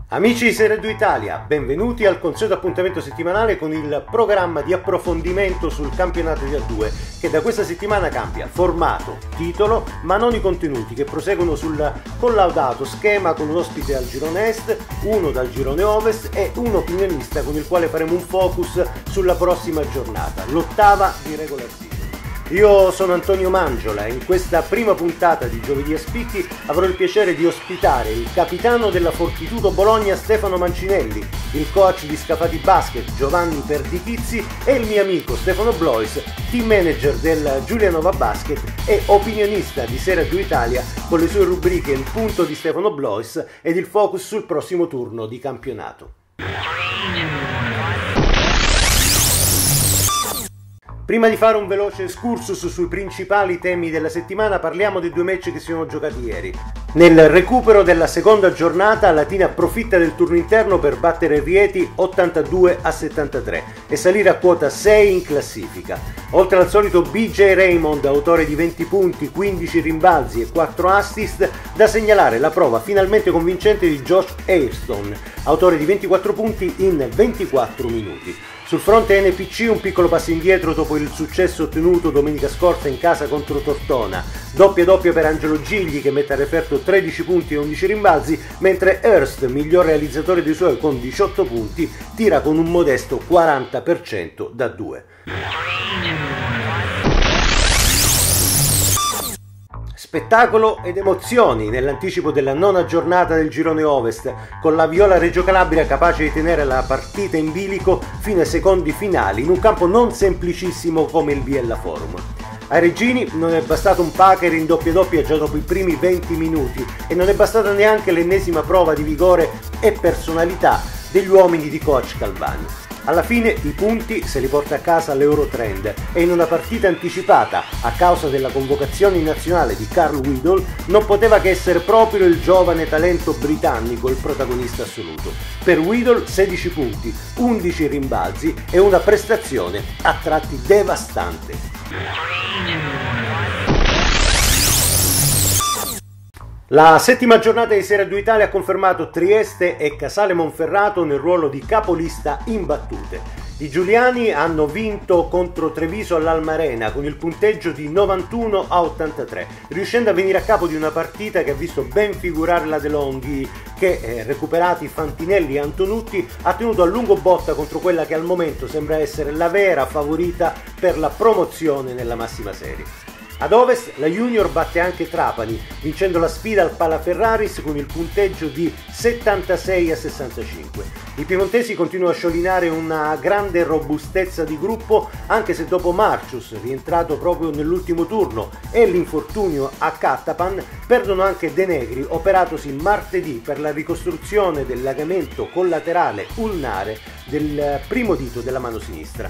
Amici di Serie 2 Italia, benvenuti al consueto appuntamento settimanale con il programma di approfondimento sul campionato di A2 che da questa settimana cambia formato, titolo, ma non i contenuti, che proseguono sul collaudato schema con un ospite dal girone est, uno dal girone ovest e un opinionista con il quale faremo un focus sulla prossima giornata, l'ottava di regular season. Io sono Antonio Mangiola e in questa prima puntata di Giovedì a Spicchi avrò il piacere di ospitare il capitano della Fortitudo Bologna Stefano Mancinelli, il coach di Scafati Basket Giovanni Perdichizzi e il mio amico Stefano Blois, team manager del Giulianova Basket e opinionista di Serie 2 Italia con le sue rubriche Il punto di Stefano Blois ed il focus sul prossimo turno di campionato. Prima di fare un veloce excursus sui principali temi della settimana, parliamo dei due match che si sono giocati ieri. Nel recupero della seconda giornata, Latina approfitta del turno interno per battere Rieti 82-73 e salire a quota 6 in classifica. Oltre al solito BJ Raymond, autore di 20 punti, 15 rimbalzi e 4 assist, da segnalare la prova finalmente convincente di Josh Hairston, autore di 24 punti in 24 minuti. Sul fronte NPC un piccolo passo indietro dopo il successo ottenuto domenica scorsa in casa contro Tortona. Doppia per Angelo Gigli che mette a referto 13 punti e 11 rimbalzi, mentre Hurst, miglior realizzatore dei suoi con 18 punti, tira con un modesto 40% da 2. Spettacolo ed emozioni nell'anticipo della nona giornata del girone ovest, con la Viola Reggio Calabria capace di tenere la partita in bilico fino ai secondi finali in un campo non semplicissimo come il Biella Forum. Ai Reggini non è bastato un Packer in doppia già dopo i primi 20 minuti e non è bastata neanche l'ennesima prova di vigore e personalità degli uomini di coach Calvani. Alla fine i punti se li porta a casa l'Eurotrend e in una partita anticipata a causa della convocazione in nazionale di Carl Weedle non poteva che essere proprio il giovane talento britannico il protagonista assoluto. Per Weedle 16 punti, 11 rimbalzi e una prestazione a tratti devastante. La settima giornata di Serie 2 Italia ha confermato Trieste e Casale Monferrato nel ruolo di capolista imbattute. I giuliani hanno vinto contro Treviso all'Almarena con il punteggio di 91-83, riuscendo a venire a capo di una partita che ha visto ben figurare la De Longhi che, recuperati Fantinelli e Antonutti, ha tenuto a lungo botta contro quella che al momento sembra essere la vera favorita per la promozione nella massima serie. Ad ovest la Junior batte anche Trapani, vincendo la sfida al Palaferraris con il punteggio di 76-65. I piemontesi continuano a sciolinare una grande robustezza di gruppo, anche se dopo Marcius, rientrato proprio nell'ultimo turno, e l'infortunio a Cattapan, perdono anche De Negri, operatosi martedì per la ricostruzione del legamento collaterale ulnare del primo dito della mano sinistra.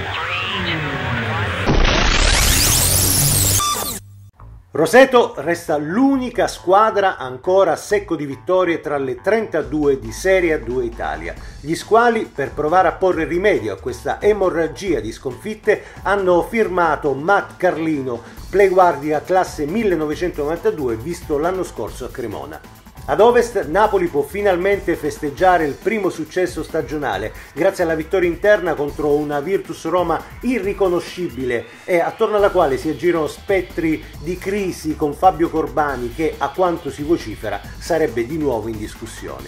Roseto resta l'unica squadra ancora a secco di vittorie tra le 32 di Serie A2 Italia. Gli squali, per provare a porre rimedio a questa emorragia di sconfitte, hanno firmato Matt Carlino, playguardia classe 1992, visto l'anno scorso a Cremona. Ad ovest Napoli può finalmente festeggiare il primo successo stagionale grazie alla vittoria interna contro una Virtus Roma irriconoscibile e attorno alla quale si aggirano spettri di crisi con Fabio Corbani che, a quanto si vocifera, sarebbe di nuovo in discussione.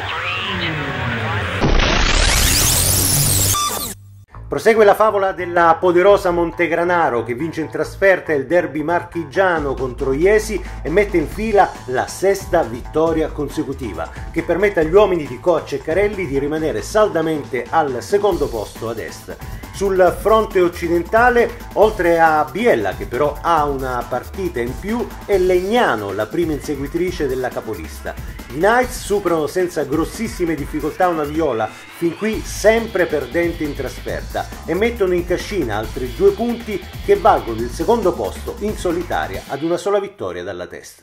Prosegue la favola della poderosa Montegranaro che vince in trasferta il derby marchigiano contro Iesi e mette in fila la sesta vittoria consecutiva che permette agli uomini di Coach e Carelli di rimanere saldamente al secondo posto ad est. Sul fronte occidentale, oltre a Biella, che però ha una partita in più, è Legnano la prima inseguitrice della capolista. I Knights superano senza grossissime difficoltà una Viola, fin qui sempre perdente in trasferta, e mettono in cascina altri 2 punti che valgono il secondo posto in solitaria ad una sola vittoria dalla testa.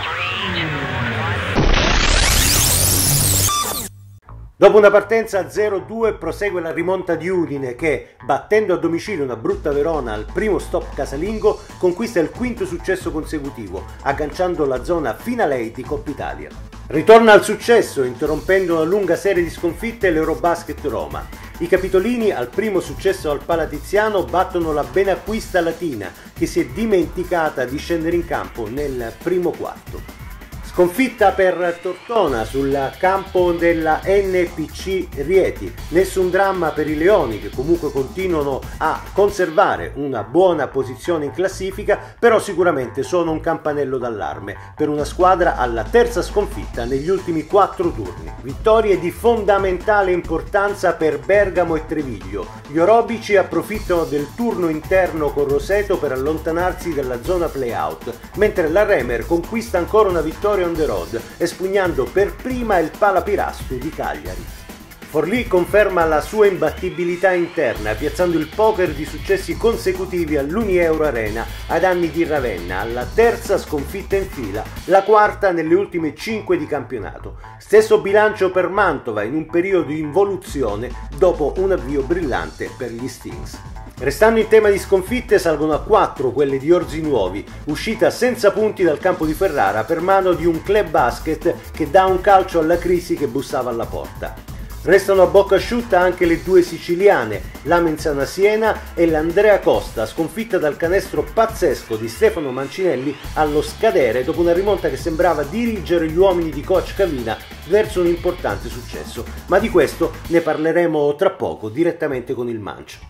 Dopo una partenza a 0-2 prosegue la rimonta di Udine che, battendo a domicilio una brutta Verona al primo stop casalingo, conquista il quinto successo consecutivo, agganciando la zona finale di Coppa Italia. Ritorna al successo, interrompendo una lunga serie di sconfitte, l'Eurobasket Roma. I capitolini, al primo successo al Palatiziano, battono la Benacquista Latina, che si è dimenticata di scendere in campo nel primo quarto. Sconfitta per Tortona sul campo della NPC Rieti. Nessun dramma per i Leoni, che comunque continuano a conservare una buona posizione in classifica, però sicuramente sono un campanello d'allarme per una squadra alla terza sconfitta negli ultimi 4 turni. Vittorie di fondamentale importanza per Bergamo e Treviglio. Gli orobici approfittano del turno interno con Roseto per allontanarsi dalla zona play-out, mentre la Remer conquista ancora una vittoria on the road, espugnando per prima il Palapirastu di Cagliari. Forlì conferma la sua imbattibilità interna, piazzando il poker di successi consecutivi all'Unieuro Arena ai danni di Ravenna, alla terza sconfitta in fila, la quarta nelle ultime 5 di campionato. Stesso bilancio per Mantova, in un periodo di involuzione dopo un avvio brillante per gli Stings. Restando in tema di sconfitte, salgono a 4 quelle di Orzinuovi, uscita senza punti dal campo di Ferrara per mano di un club basket che dà un calcio alla crisi che bussava alla porta. Restano a bocca asciutta anche le 2 siciliane, la Menzana Siena e l'Andrea Costa, sconfitta dal canestro pazzesco di Stefano Mancinelli allo scadere dopo una rimonta che sembrava dirigere gli uomini di coach Cavina verso un importante successo. Ma di questo ne parleremo tra poco direttamente con il Mancio.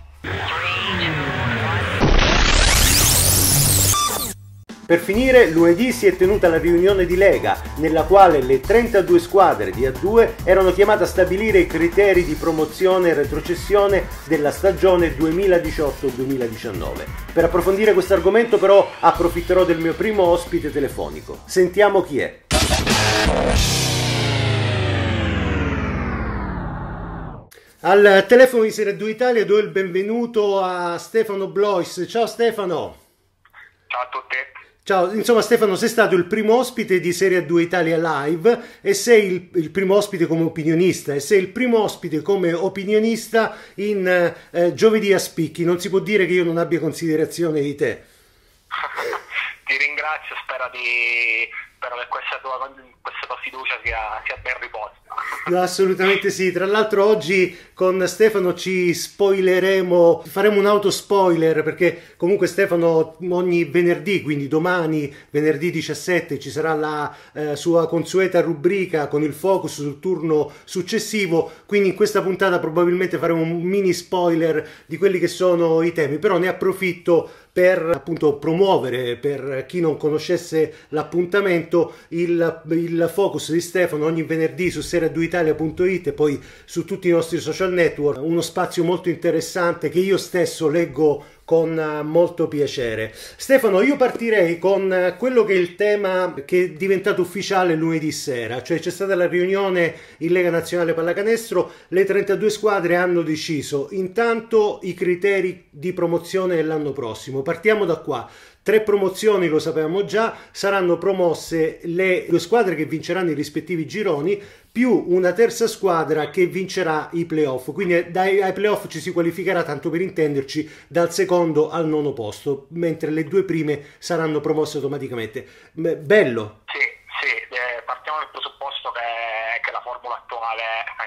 Per finire, lunedì si è tenuta la riunione di Lega, nella quale le 32 squadre di A2 erano chiamate a stabilire i criteri di promozione e retrocessione della stagione 2018-2019. Per approfondire questo argomento però approfitterò del mio primo ospite telefonico. Sentiamo chi è. Al telefono di Serie 2 Italia do il benvenuto a Stefano Blois. Ciao Stefano. Ciao a tutti. Ciao, insomma Stefano, sei stato il primo ospite di Serie 2 Italia Live e sei il primo ospite come opinionista e sei il primo ospite come opinionista in Giovedì a Spicchi. Non si può dire che io non abbia considerazione di te. Ti ringrazio, spero che questa tua fiducia sia ben riposta. No, assolutamente sì. Tra l'altro oggi con Stefano ci spoileremo, faremo un autospoiler, perché comunque Stefano ogni venerdì, quindi domani venerdì 17, ci sarà la sua consueta rubrica con il focus sul turno successivo, quindi in questa puntata probabilmente faremo un mini spoiler di quelli che sono i temi, però ne approfitto per appunto promuovere, per chi non conoscesse l'appuntamento, il focus di Stefano ogni venerdì su serie2italia.it e poi su tutti i nostri social network, uno spazio molto interessante che io stesso leggo con molto piacere. Stefano, io partirei con quello che è il tema che è diventato ufficiale lunedì sera, cioè c'è stata la riunione in Lega Nazionale Pallacanestro, le 32 squadre hanno deciso intanto i criteri di promozione dell'anno prossimo. Partiamo da qua. 3 promozioni, lo sapevamo già, saranno promosse le 2 squadre che vinceranno i rispettivi gironi più una terza squadra che vincerà i playoff, quindi ai playoff ci si qualificherà, tanto per intenderci, dal secondo al 9° posto, mentre le 2 prime saranno promosse automaticamente. Bello? Sì, partiamo dal presupposto che la formula attuale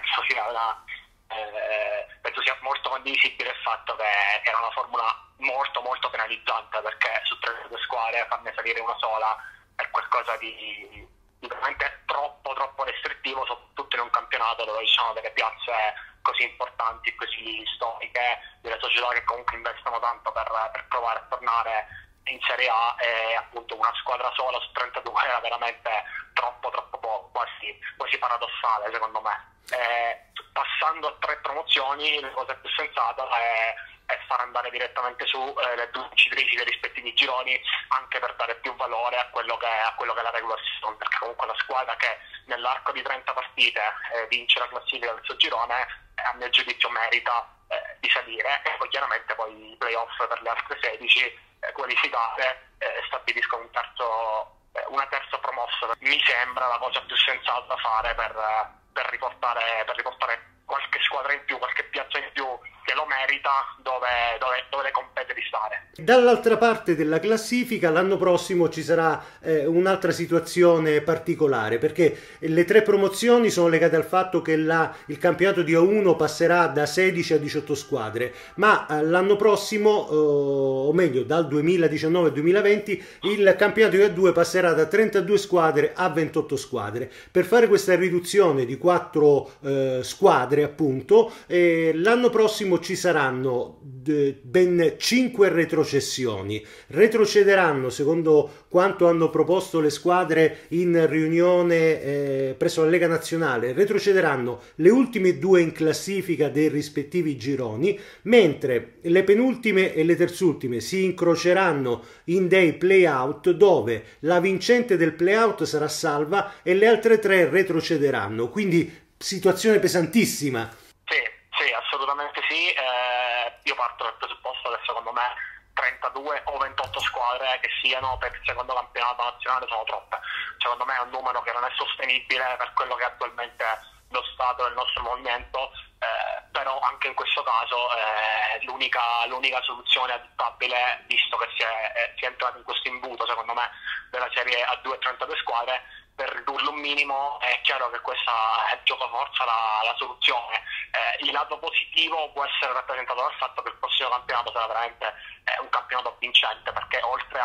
penso sia molto condivisibile il fatto che era una formula molto molto penalizzante, perché su 32 squadre farne salire una sola è qualcosa di veramente troppo restrittivo, soprattutto in un campionato dove ci sono delle piazze così importanti e così storiche, delle società che comunque investono tanto per provare a tornare in Serie A, e appunto una squadra sola su 32 era veramente troppo poco, quasi paradossale secondo me. Passando a 3 promozioni, la cosa più sensata è far andare direttamente su le 2 vincitrici dei rispettivi gironi, anche per dare più valore a quello che è la regular season, perché comunque la squadra che nell'arco di 30 partite vince la classifica del suo girone, a mio giudizio merita di salire, e poi chiaramente poi i playoff per le altre 16 qualificate stabiliscono una terza promossa. Mi sembra la cosa più sensata da fare per riportare qualche squadra in più, qualche piazza in più, che lo lo merita dove le compete di stare. Dall'altra parte della classifica l'anno prossimo ci sarà un'altra situazione particolare, perché le 3 promozioni sono legate al fatto che il campionato di A1 passerà da 16 a 18 squadre, ma l'anno prossimo, o meglio dal 2019-2020, il campionato di A2 passerà da 32 squadre a 28 squadre. Per fare questa riduzione di 4 squadre, appunto, l'anno prossimo ci saranno ben 5 retrocessioni. Retrocederanno, secondo quanto hanno proposto le squadre in riunione presso la Lega Nazionale, retrocederanno le ultime 2 in classifica dei rispettivi gironi, mentre le penultime e le terzultime si incroceranno in dei play-out, dove la vincente del play-out sarà salva e le altre 3 retrocederanno. Quindi situazione pesantissima. Sì, assolutamente sì. Io parto dal presupposto che secondo me 32 o 28 squadre che siano per il secondo campionato nazionale sono troppe. Secondo me è un numero che non è sostenibile per quello che è attualmente lo stato del nostro movimento, però anche in questo caso l'unica soluzione adottabile, visto che si è entrato in questo imbuto, secondo me, della serie A2 a 32 squadre, per ridurlo un minimo. È chiaro che questa è giocoforza la soluzione. Il lato positivo può essere rappresentato dal fatto che il prossimo campionato sarà veramente un campionato vincente, perché oltre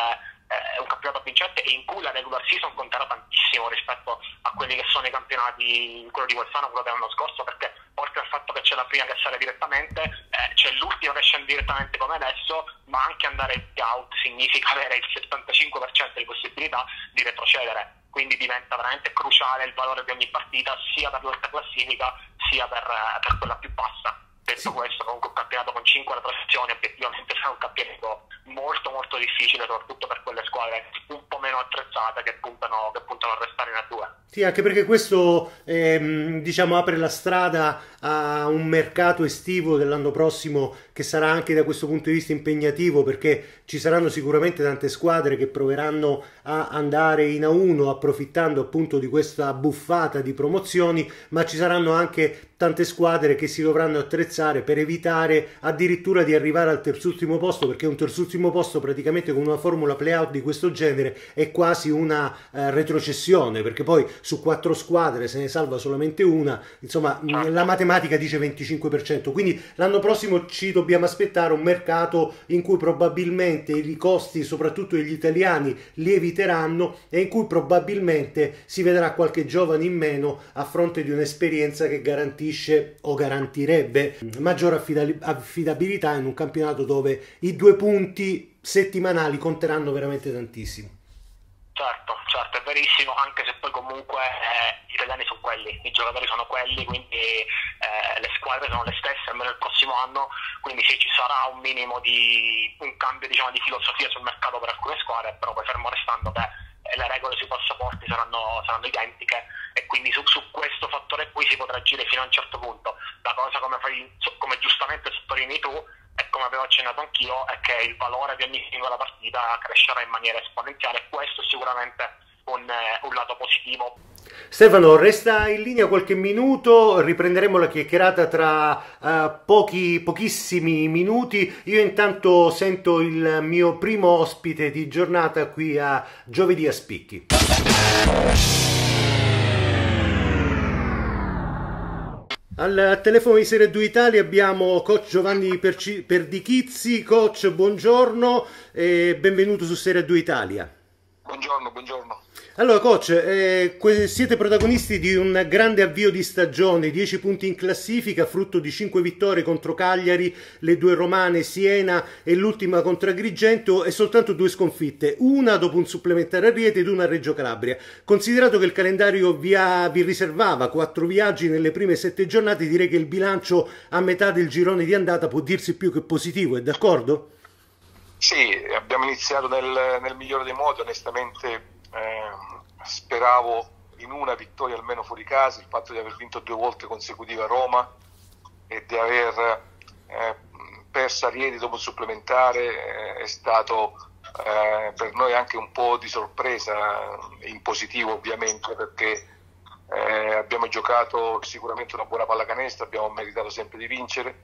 un campionato vincente e in cui la regular season conterà tantissimo rispetto a quelli che sono i campionati, quello di quest'anno, quello dell'anno scorso, perché oltre al fatto che c'è la prima che sale direttamente, c'è l'ultima che scende direttamente come adesso, ma anche andare in out significa avere il 75% di possibilità di retrocedere. Quindi diventa veramente cruciale il valore di ogni partita, sia per l'alta classifica sia per quella più bassa. Detto questo, comunque un campionato con 5 retrocessioni obiettivamente sarà un campionato molto molto difficile, soprattutto per quelle squadre un po' meno attrezzate che puntano a restare in A2. Sì, anche perché questo diciamo apre la strada a un mercato estivo dell'anno prossimo che sarà anche da questo punto di vista impegnativo, perché ci saranno sicuramente tante squadre che proveranno a andare in A1 approfittando appunto di questa buffata di promozioni, ma ci saranno anche tante squadre che si dovranno attrezzare per evitare addirittura di arrivare al terzultimo posto, perché un terzultimo posto praticamente con una formula play-out di questo genere è quasi una retrocessione, perché poi su 4 squadre se ne salva solamente una, insomma la matematica dice 25%, quindi l'anno prossimo ci dobbiamo aspettare un mercato in cui probabilmente i costi, soprattutto degli italiani, lieviteranno e in cui probabilmente si vedrà qualche giovane in meno a fronte di un'esperienza che garantisce o garantirebbe maggiore affidabilità in un campionato dove i 2 punti settimanali conteranno veramente tantissimo. Certo, è verissimo, anche se poi comunque gli italiani sono quelli, i giocatori sono quelli, quindi le squadre sono le stesse almeno il prossimo anno, quindi sì, ci sarà un minimo di un cambio, diciamo, di filosofia sul mercato per alcune squadre, però poi fermo restando che le regole sui passaporti saranno identiche, e quindi su questo fattore qui si potrà agire fino a un certo punto. La cosa, come giustamente sottolinei tu, e come avevo accennato anch'io, è che il valore di ogni singola partita crescerà in maniera esponenziale. Questo è sicuramente un lato positivo. Stefano, resta in linea qualche minuto, riprenderemo la chiacchierata tra pochissimi minuti. Io intanto sento il mio primo ospite di giornata qui a Giovedì a Spicchi. Al telefono di Serie 2 Italia abbiamo coach Giovanni Perdichizzi. Coach, buongiorno e benvenuto su Serie 2 Italia. Buongiorno. Allora coach, siete protagonisti di un grande avvio di stagione, 10 punti in classifica, frutto di 5 vittorie contro Cagliari, le 2 romane, Siena e l'ultima contro Agrigento, e soltanto 2 sconfitte, una dopo un supplementare a Rieti ed una a Reggio Calabria. Considerato che il calendario vi riservava 4 viaggi nelle prime 7 giornate, direi che il bilancio a metà del girone di andata può dirsi più che positivo, è d'accordo? Sì, abbiamo iniziato nel migliore dei modi, onestamente. Speravo in una vittoria almeno fuori casa. Il fatto di aver vinto 2 volte consecutive a Roma e di aver perso a Rieti dopo il supplementare è stato per noi anche un po' di sorpresa, in positivo ovviamente, perché abbiamo giocato sicuramente una buona pallacanestro, abbiamo meritato sempre di vincere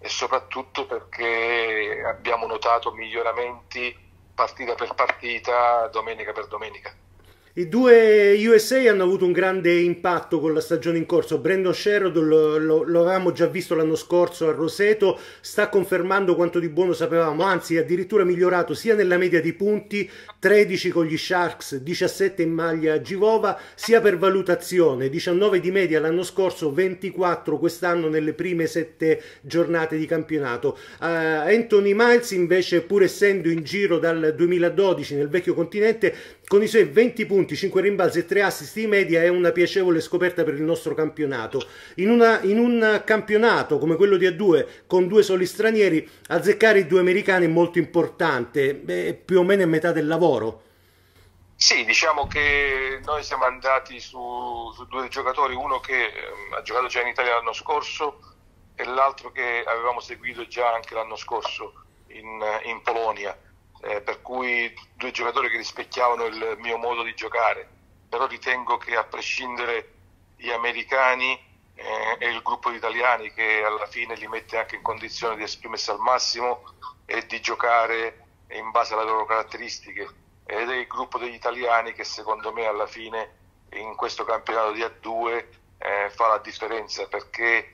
e soprattutto perché abbiamo notato miglioramenti partita per partita, domenica per domenica. I due USA hanno avuto un grande impatto con la stagione in corso. Brandon Sherrod lo avevamo già visto l'anno scorso a Roseto, sta confermando quanto di buono sapevamo, anzi addirittura migliorato sia nella media di punti, 13 con gli Sharks, 17 in maglia Givova, sia per valutazione, 19 di media l'anno scorso, 24 quest'anno nelle prime 7 giornate di campionato. Anthony Miles invece, pur essendo in giro dal 2012 nel vecchio continente, con i suoi 20 punti, 5 rimbalzi e 3 assist di media, è una piacevole scoperta per il nostro campionato. In un campionato come quello di A2, con 2 soli stranieri, azzeccare i 2 americani è molto importante, più o meno è metà del lavoro. Sì, diciamo che noi siamo andati su 2 giocatori, uno che ha giocato già in Italia l'anno scorso e l'altro che avevamo seguito già anche l'anno scorso in Polonia. Per cui 2 giocatori che rispecchiavano il mio modo di giocare, però ritengo che a prescindere gli americani e il gruppo di italiani, che alla fine li mette anche in condizione di esprimersi al massimo e di giocare in base alle loro caratteristiche, ed è il gruppo degli italiani che secondo me alla fine in questo campionato di A2 fa la differenza, perché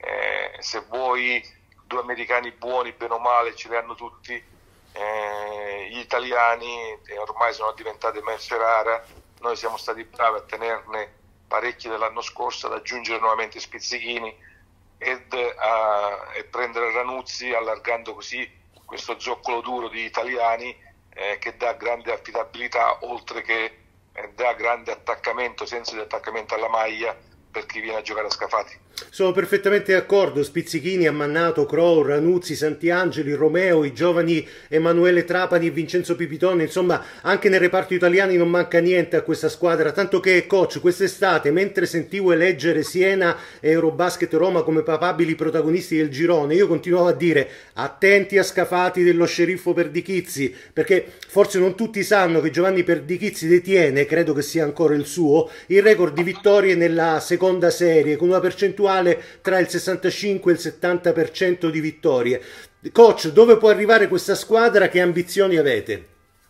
se vuoi 2 americani buoni bene o male ce li hanno tutti. Gli italiani ormai sono diventati merce rara, noi siamo stati bravi a tenerne parecchi dell'anno scorso, ad aggiungere nuovamente Spizzichini e prendere Ranuzzi, allargando così questo zoccolo duro di italiani che dà grande affidabilità, oltre che dà grande attaccamento, senso di attaccamento alla maglia per chi viene a giocare a Scafati. Sono perfettamente d'accordo. Spizzichini, Ammannato, Crow, Ranuzzi, Santiangeli, Romeo, i giovani Emanuele Trapani e Vincenzo Pipitone, insomma anche nel reparto italiani non manca niente a questa squadra, tanto che coach, quest'estate mentre sentivo eleggere Siena e Eurobasket Roma come papabili protagonisti del girone, io continuavo a dire attenti a Scafati dello sceriffo Perdichizzi, perché forse non tutti sanno che Giovanni Perdichizzi detiene, credo che sia ancora il suo, il record di vittorie nella seconda serie con una percentuale tra il 65 e il 70% di vittorie. Coach, dove può arrivare questa squadra? Che ambizioni avete?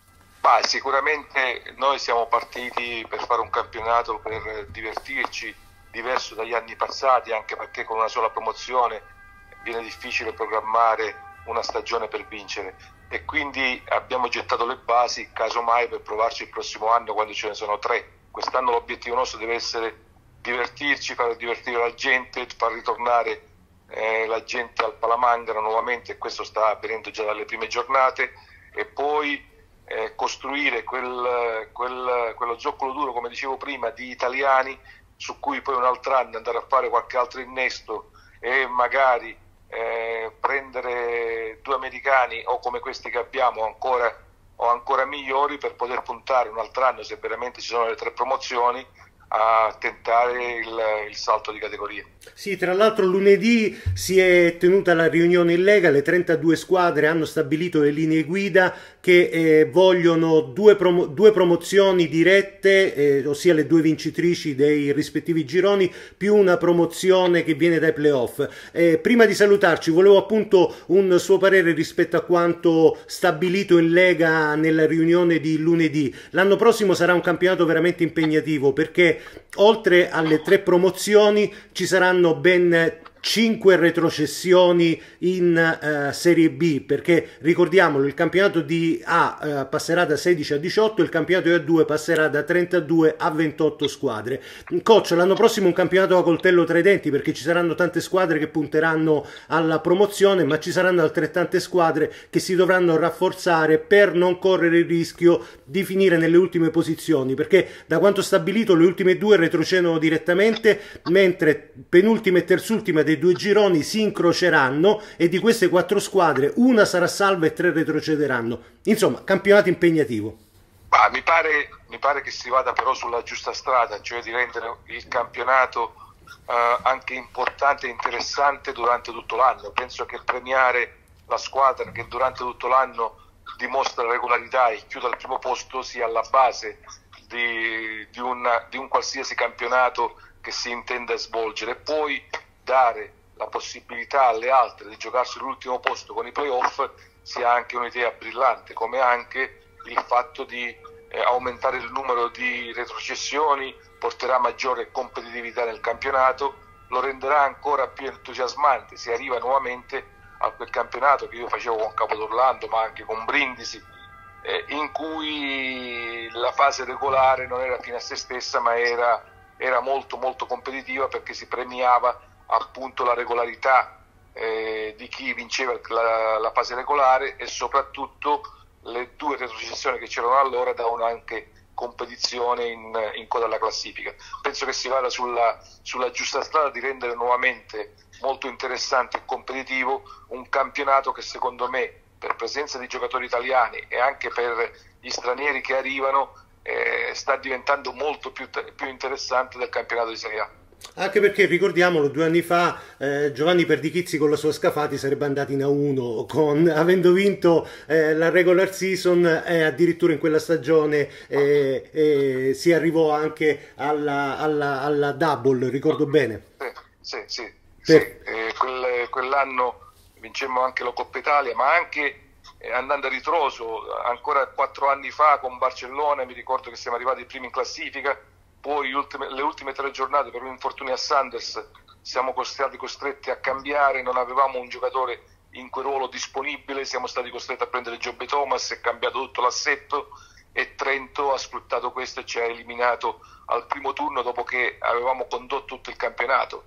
Sicuramente noi siamo partiti per fare un campionato per divertirci, diverso dagli anni passati, anche perché con una sola promozione viene difficile programmare una stagione per vincere, e quindi abbiamo gettato le basi casomai per provarci il prossimo anno quando ce ne sono 3. Quest'anno l'obiettivo nostro deve essere divertirci, far divertire la gente, far ritornare la gente al Palamangaro nuovamente, e questo sta avvenendo già dalle prime giornate, e poi costruire quello zoccolo duro, come dicevo prima, di italiani su cui poi un altro anno andare a fare qualche altro innesto e magari prendere 2 americani o come questi che abbiamo ancora migliori, per poter puntare un altro anno, se veramente ci sono le 3 promozioni, a tentare il salto di categoria. Sì, tra l'altro lunedì si è tenuta la riunione in Lega, le 32 squadre hanno stabilito le linee guida che vogliono due promozioni dirette, ossia le 2 vincitrici dei rispettivi gironi, più una promozione che viene dai playoff. Prima di salutarci volevo appunto un suo parere rispetto a quanto stabilito in Lega nella riunione di lunedì. L'anno prossimo sarà un campionato veramente impegnativo, perché oltre alle 3 promozioni ci saranno ben 5 retrocessioni in Serie B, perché ricordiamolo, il campionato di A passerà da 16 a 18, il campionato di A2 passerà da 32 a 28 squadre. Coach, l'anno prossimo un campionato a coltello tra i denti, perché ci saranno tante squadre che punteranno alla promozione, ma ci saranno altrettante squadre che si dovranno rafforzare per non correre il rischio di finire nelle ultime posizioni, perché da quanto stabilito le ultime 2 retrocedono direttamente, mentre penultima e terzultima dei 2 gironi si incroceranno, e di queste 4 squadre una sarà salva e 3 retrocederanno. Insomma, campionato impegnativo. Mi pare che si vada però sulla giusta strada, cioè di rendere il campionato anche importante e interessante durante tutto l'anno. Penso che premiare la squadra che durante tutto l'anno dimostra regolarità e chiude al primo posto sia alla base di un qualsiasi campionato che si intenda svolgere. Poi dare la possibilità alle altre di giocarsi l'ultimo posto con i playoff sia anche un'idea brillante, come anche il fatto di aumentare il numero di retrocessioni porterà maggiore competitività nel campionato, lo renderà ancora più entusiasmante. Si arriva nuovamente a quel campionato che io facevo con Capodorlando ma anche con Brindisi, in cui la fase regolare non era fine a se stessa ma era molto molto competitiva, perché si premiava appunto la regolarità di chi vinceva la fase regolare, e soprattutto le 2 retrocessioni che c'erano allora davano anche competizione in coda alla classifica. Penso che si vada sulla giusta strada di rendere nuovamente molto interessante e competitivo un campionato che, secondo me, per presenza di giocatori italiani e anche per gli stranieri che arrivano, sta diventando molto più interessante del campionato di Serie A. Anche perché, ricordiamolo, 2 anni fa Giovanni Perdichizzi con la sua Scafati sarebbe andato in A1 avendo vinto la regular season, e addirittura in quella stagione si arrivò anche alla double, ricordo bene. Sì. Quell'anno vincemmo anche la Coppa Italia, ma anche andando a ritroso, ancora 4 anni fa con Barcellona mi ricordo che siamo arrivati primi in classifica. Poi le ultime 3 giornate, per un infortunio a Sanders, siamo stati costretti a cambiare, non avevamo un giocatore in quel ruolo disponibile, siamo stati costretti a prendere Giobbe Thomas, è cambiato tutto l'assetto, e Trento ha sfruttato questo e ci ha eliminato al primo turno dopo che avevamo condotto tutto il campionato.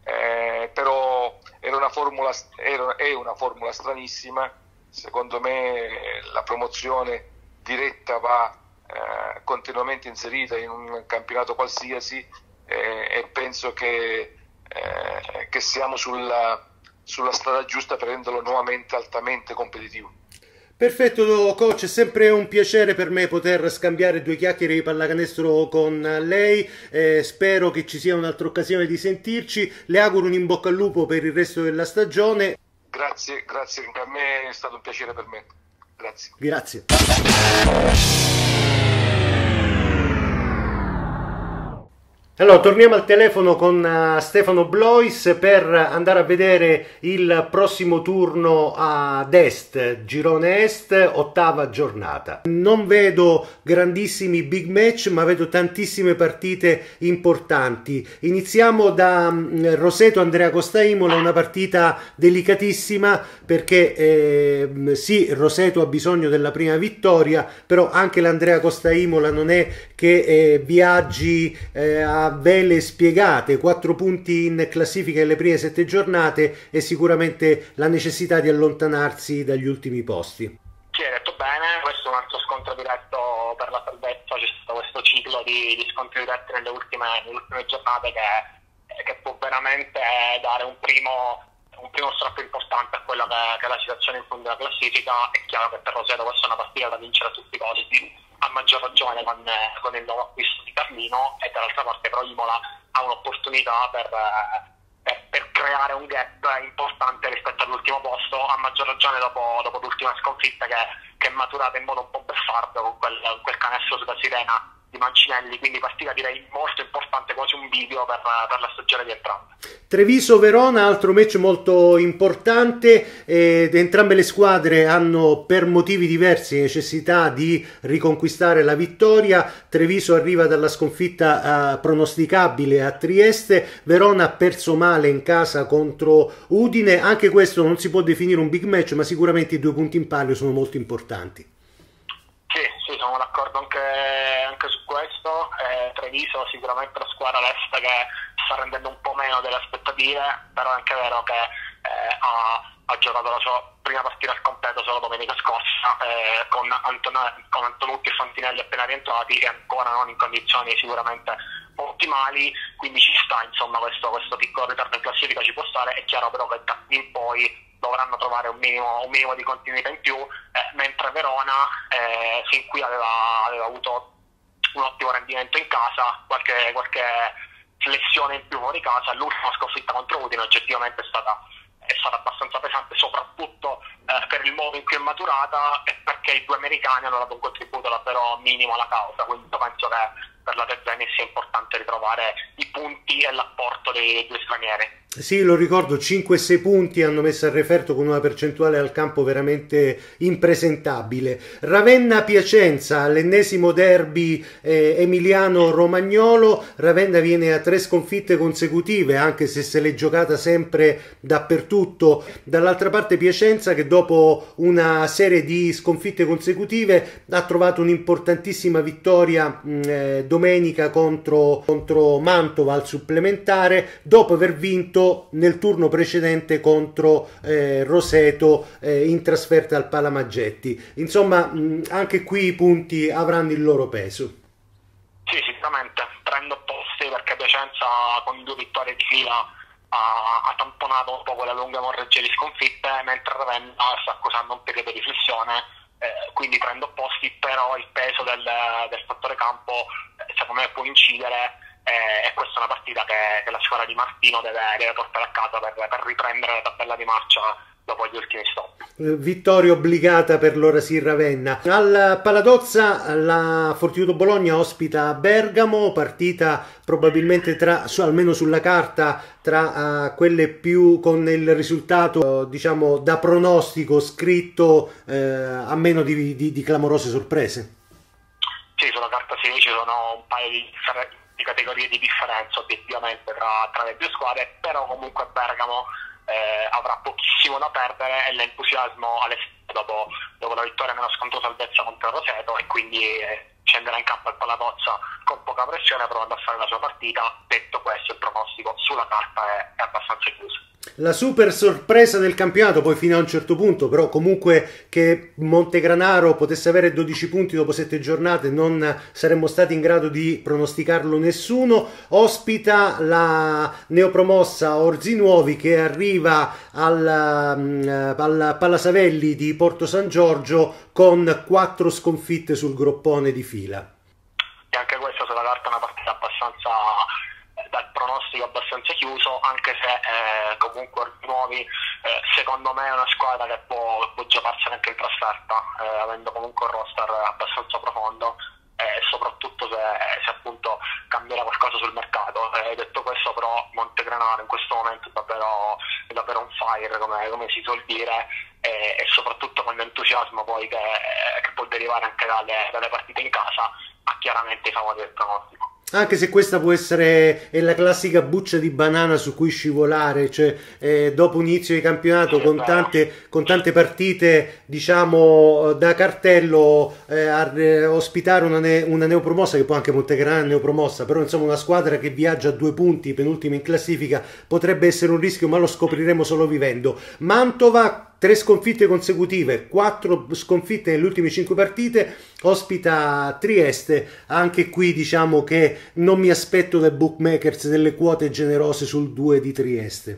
Però è una formula stranissima. Secondo me la promozione diretta va continuamente inserita in un campionato qualsiasi, e penso che siamo sulla strada giusta per renderlo nuovamente altamente competitivo. Perfetto coach, è sempre un piacere per me poter scambiare 2 chiacchiere di pallacanestro con lei, spero che ci sia un'altra occasione di sentirci, le auguro un in bocca al lupo per il resto della stagione. Grazie, a me è stato un piacere per me. Grazie. Allora, torniamo al telefono con Stefano Blois per andare a vedere il prossimo turno ad Est, girone Est, 8ª giornata. Non vedo grandissimi big match, ma vedo tantissime partite importanti. Iniziamo da Roseto Andrea Costa Imola, una partita delicatissima perché sì, Roseto ha bisogno della prima vittoria, però anche l'Andrea Costa Imola non è che viaggi a vele spiegate. 4 punti in classifica nelle prime 7 giornate e sicuramente la necessità di allontanarsi dagli ultimi posti. Sì, hai detto bene, questo è un altro scontro diretto per la salvezza, c'è stato questo ciclo di scontri diretti nelle ultime giornate che può veramente dare un primo strappo importante a quella che è la situazione in fondo della classifica. È chiaro che per Roseto questa è una partita da vincere a tutti i costi, a maggior ragione con il nuovo acquisto di Carlino, e dall'altra parte però Imola ha un'opportunità per creare un gap importante rispetto all'ultimo posto, a maggior ragione dopo l'ultima sconfitta che è maturata in modo un po' beffardo con quel canestro sulla sirena di Mancinelli. Quindi partita direi molto importante, quasi un video per la stagione di entrambe. Treviso-Verona, altro match molto importante, entrambe le squadre hanno per motivi diversi necessità di riconquistare la vittoria. Treviso arriva dalla sconfitta pronosticabile a Trieste, Verona ha perso male in casa contro Udine. Anche questo non si può definire un big match, ma sicuramente i 2 punti in palio sono molto importanti. Sì, sono d'accordo anche su questo. Treviso sicuramente la squadra l'Est che sta rendendo un po' meno delle aspettative, però è anche vero che ha giocato la sua prima partita al completo solo domenica scorsa, con Antonucci e Fantinelli appena rientrati e ancora non in condizioni sicuramente ottimali, quindi ci sta, insomma, questo piccolo ritardo in classifica ci può stare. È chiaro però che da qui in poi dovranno trovare un minimo di continuità in più, mentre Verona fin qui aveva avuto un ottimo rendimento in casa, qualche flessione in più fuori casa. L'ultima sconfitta contro Udine oggettivamente è stata abbastanza pesante, soprattutto per il modo in cui è maturata e perché i 2 americani hanno dato un contributo davvero minimo alla causa, quindi penso che per la Tezenis sia importante ritrovare i punti e l'apporto dei 2 stranieri. Sì, lo ricordo, 5-6 punti hanno messo al referto con una percentuale al campo veramente impresentabile. Ravenna-Piacenza, l'ennesimo derby emiliano-romagnolo. Ravenna viene a 3 sconfitte consecutive, anche se l'è giocata sempre dappertutto. Dall'altra parte Piacenza, che dopo una serie di sconfitte consecutive ha trovato un'importantissima vittoria domenica contro Mantova al supplementare, dopo aver vinto nel turno precedente contro Roseto in trasferta al Palamaggetti. Insomma, anche qui i punti avranno il loro peso. Sì, sicuramente prendo posti, perché Piacenza con 2 vittorie di fila ha tamponato un po' quella lunga emorragia di sconfitte, mentre Ravenna sta accusando un periodo di flessione, quindi prendo posti, però il peso del fattore campo secondo me può incidere. E questa è una partita che la squadra di Martino deve portare a casa per riprendere la tabella di marcia dopo gli ultimi stop. Vittoria obbligata per l'Orasì Ravenna. Al Paladozza la Fortitudo Bologna ospita Bergamo, partita probabilmente almeno sulla carta tra quelle più con il risultato diciamo da pronostico scritto, a meno di clamorose sorprese. Sì, sulla carta sì, ci sono un paio di categorie di differenza obiettivamente tra le due squadre, però comunque Bergamo avrà pochissimo da perdere e l'entusiasmo dopo la vittoria meno scontosa salvezza contro Roseto, e quindi scenderà in campo al Paladozza con poca pressione, provando a fare la sua partita. Detto questo, il pronostico sulla carta è abbastanza chiuso. La super sorpresa del campionato, poi fino a un certo punto, però comunque che Montegranaro potesse avere 12 punti dopo 7 giornate non saremmo stati in grado di pronosticarlo nessuno. Ospita la neopromossa Orzinuovi, che arriva al Palasavelli di Porto San Giorgio con 4 sconfitte sul groppone di fila. E anche questa sulla carta è una partita abbastanza dal pronostico abbastanza chiuso, anche se comunque Orzinuovi secondo me è una squadra che può giocarsene anche in trasferta, avendo comunque un roster abbastanza profondo, e soprattutto se appunto cambierà qualcosa sul mercato. Detto questo, però, Montegranaro in questo momento è davvero un fire, come si suol dire, e soprattutto con l'entusiasmo poi che può derivare anche dalle partite in casa, ha chiaramente i favori del pronostico. Anche se questa può essere la classica buccia di banana su cui scivolare, cioè dopo un inizio di campionato con tante partite diciamo da cartello, ospitare una neopromossa, che poi anche Montegranaro è neopromossa, però insomma una squadra che viaggia a 2 punti, penultima in classifica, potrebbe essere un rischio, ma lo scopriremo solo vivendo. Mantova, 3 sconfitte consecutive, 4 sconfitte nelle ultime 5 partite, ospita Trieste. Anche qui diciamo che non mi aspetto dai bookmakers delle quote generose sul 2 di Trieste.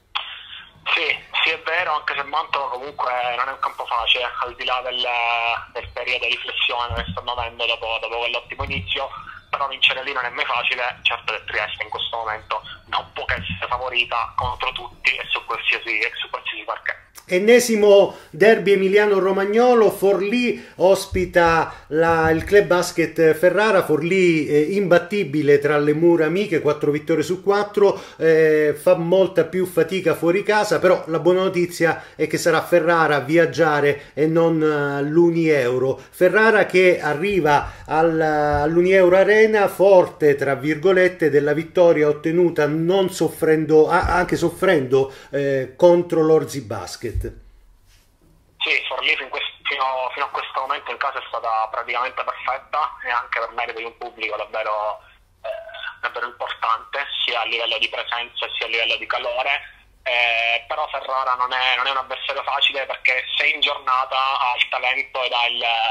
Sì, è vero, anche se Mantova comunque non è un campo facile, al di là del periodo di flessione che stanno avendo dopo quell'ottimo inizio, però vincere lì non è mai facile. Certo che Trieste in questo momento non può che essere favorita contro tutti e su qualsiasi parquet. Ennesimo derby emiliano-romagnolo. Forlì ospita il club basket Ferrara. Forlì imbattibile tra le mura amiche, 4 vittorie su 4, fa molta più fatica fuori casa, però la buona notizia è che sarà Ferrara a viaggiare e non l'Unieuro. Ferrara che arriva all'Unieuro Arena forte tra virgolette della vittoria ottenuta, non soffrendo, anche soffrendo contro l'Orzi Basket. Sì, Forlì fino a questo momento in casa è stata praticamente perfetta, e anche per merito di un pubblico davvero importante, sia a livello di presenza sia a livello di calore. Però Ferrara non è un avversario facile, perché se in giornata ha il talento ed ha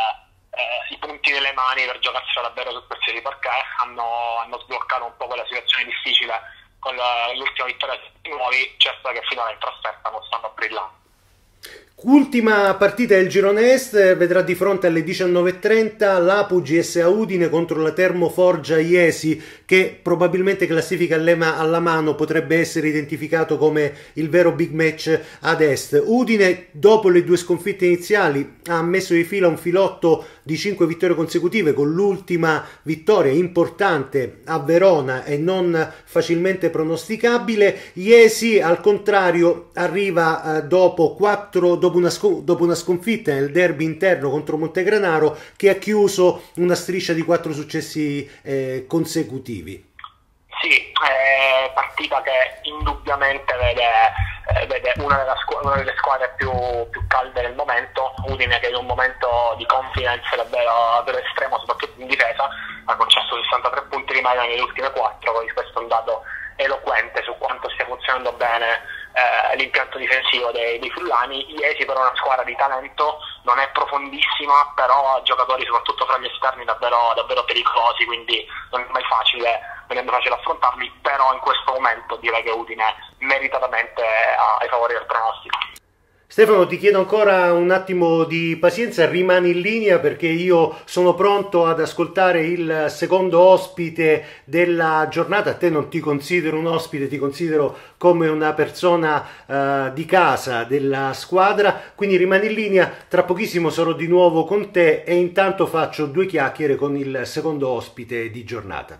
i punti nelle mani per giocarsela davvero su qualsiasi parquet. Hanno sbloccato un po' quella situazione difficile con l'ultima vittoria di nuovi. Certo che finora in trasferta non stanno brillando. Ultima partita del girone Est, vedrà di fronte alle 19:30 l'Apu GSA Udine contro la Termoforgia Iesi, che probabilmente classifica alla mano potrebbe essere identificato come il vero big match ad Est. Udine, dopo le 2 sconfitte iniziali, ha messo di fila un filotto di 5 vittorie consecutive, con l'ultima vittoria importante a Verona e non facilmente pronosticabile. Iesi, al contrario, arriva dopo una sconfitta nel derby interno contro Montegranaro, che ha chiuso una striscia di 4 successi consecutivi. Sì, partita che indubbiamente vede una delle squadre più calde del momento. Udine, che in un momento di confidence davvero estremo, soprattutto in difesa, ha concesso 63 punti di media nelle ultime 4, quindi questo è un dato eloquente su quanto stia funzionando bene l'impianto difensivo dei friulani. Iesi però è una squadra di talento, non è profondissima, però ha giocatori soprattutto fra gli esterni davvero pericolosi, quindi non è mai facile affrontarli, però in questo momento direi che Udine meritatamente ai favori del pronostico. Stefano, ti chiedo ancora un attimo di pazienza, rimani in linea perché io sono pronto ad ascoltare il secondo ospite della giornata. A te non ti considero un ospite, ti considero come una persona di casa della squadra, quindi rimani in linea, tra pochissimo sarò di nuovo con te e intanto faccio 2 chiacchiere con il secondo ospite di giornata.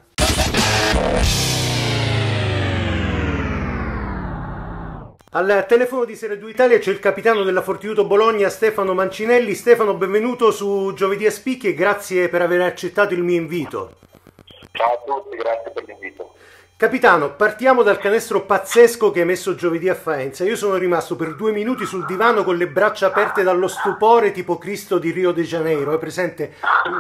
Al telefono di Serie 2 Italia c'è il capitano della Fortitudo Bologna, Stefano Mancinelli. Stefano, benvenuto su Giovedì a Spicchi e grazie per aver accettato il mio invito. Ciao a tutti, grazie per l'invito. Capitano, partiamo dal canestro pazzesco che hai messo giovedì a Faenza. Io sono rimasto per 2 minuti sul divano con le braccia aperte dallo stupore, tipo Cristo di Rio de Janeiro, è presente?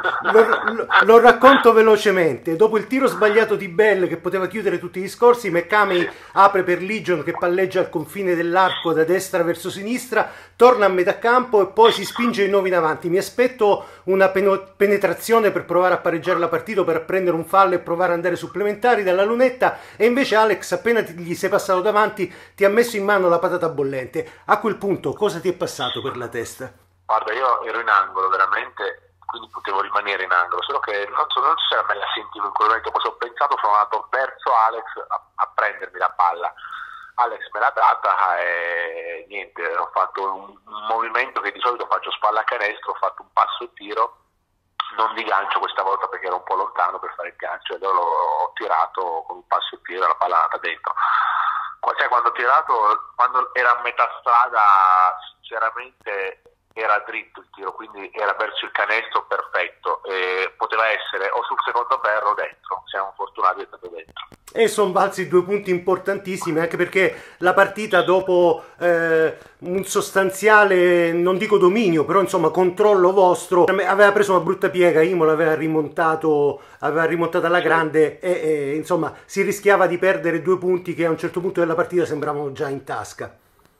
Lo racconto velocemente. Dopo il tiro sbagliato di Bell, che poteva chiudere tutti i discorsi, McCamey apre per Legion, che palleggia al confine dell'arco da destra verso sinistra, torna a metà campo e poi si spinge di nuovo in avanti. Mi aspetto una penetrazione per provare a pareggiare la partita, per prendere un fallo e provare ad andare supplementari dalla lunetta, e invece Alex, appena gli sei passato davanti, ti ha messo in mano la patata bollente. A quel punto cosa ti è passato per la testa? Guarda, io ero in angolo veramente, quindi potevo rimanere in angolo, solo che non so se me la sentivo in quel momento. Poi ho pensato, sono andato verso Alex a prendermi la palla. Alex me l'ha data e niente, ho fatto un movimento che di solito faccio spalla a canestro, ho fatto un passo e tiro, non di gancio questa volta perché ero un po' lontano per fare il gancio, e allora ho tirato con un passo e tiro e la palla è andata dentro. Cioè, quando ho tirato, quando era a metà strada, sinceramente era dritto il tiro, quindi era verso il canestro perfetto, e poteva essere o sul secondo ferro o dentro. Siamo fortunati, è stato dentro. E sono valsi 2 punti importantissimi, anche perché la partita, dopo un sostanziale, non dico dominio, però insomma controllo vostro, aveva preso una brutta piega. Imola aveva rimontato alla grande e insomma si rischiava di perdere 2 punti che a un certo punto della partita sembravano già in tasca.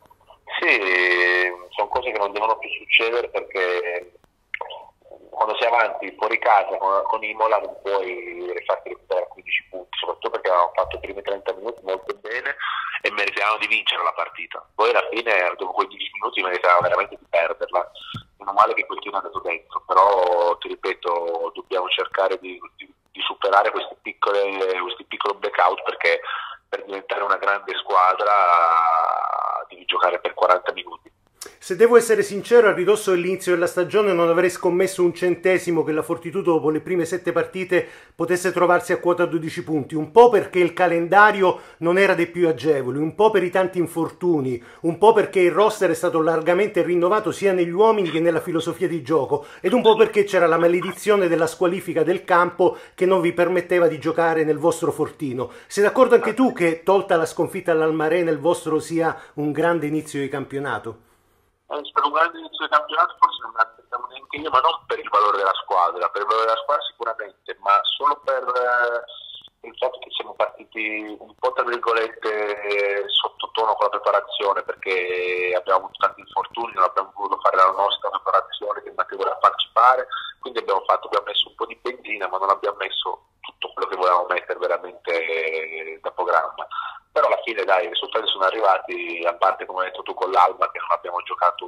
Sì, sono cose che non devono più succedere, perché quando sei avanti fuori casa con Imola non puoi farti recuperare 15 punti, soprattutto perché avevamo fatto i primi 30 minuti molto bene e meritavano di vincere la partita. Poi alla fine, dopo quei 10 minuti, meritavamo veramente di perderla. Meno male che quel tiro è andato dentro, però ti ripeto, dobbiamo cercare di superare questi piccoli blackout, perché per diventare una grande squadra devi giocare per 40 minuti. Se devo essere sincero, a ridosso dell'inizio della stagione non avrei scommesso un centesimo che la Fortitudo dopo le prime 7 partite potesse trovarsi a quota 12 punti, un po' perché il calendario non era dei più agevoli, un po' per i tanti infortuni, un po' perché il roster è stato largamente rinnovato sia negli uomini che nella filosofia di gioco, ed un po' perché c'era la maledizione della squalifica del campo che non vi permetteva di giocare nel vostro fortino. Sei d'accordo anche tu che, tolta la sconfitta all'Almarena, il vostro sia un grande inizio di campionato? Per un grande inizio di campionato forse non me l'aspettavo neanche io, ma non per il valore della squadra, per il valore della squadra sicuramente, ma solo per il fatto che siamo partiti un po' tra virgolette sottotono con la preparazione, perché abbiamo avuto tanti infortuni, non abbiamo voluto fare la nostra preparazione che Matteo voleva farci fare, quindi abbiamo messo un po' di benzina, ma non abbiamo messo tutto quello che volevamo mettere veramente da programma. Però alla fine fine dai, i risultati sono arrivati, a parte come hai detto tu con l'Alba che non abbiamo giocato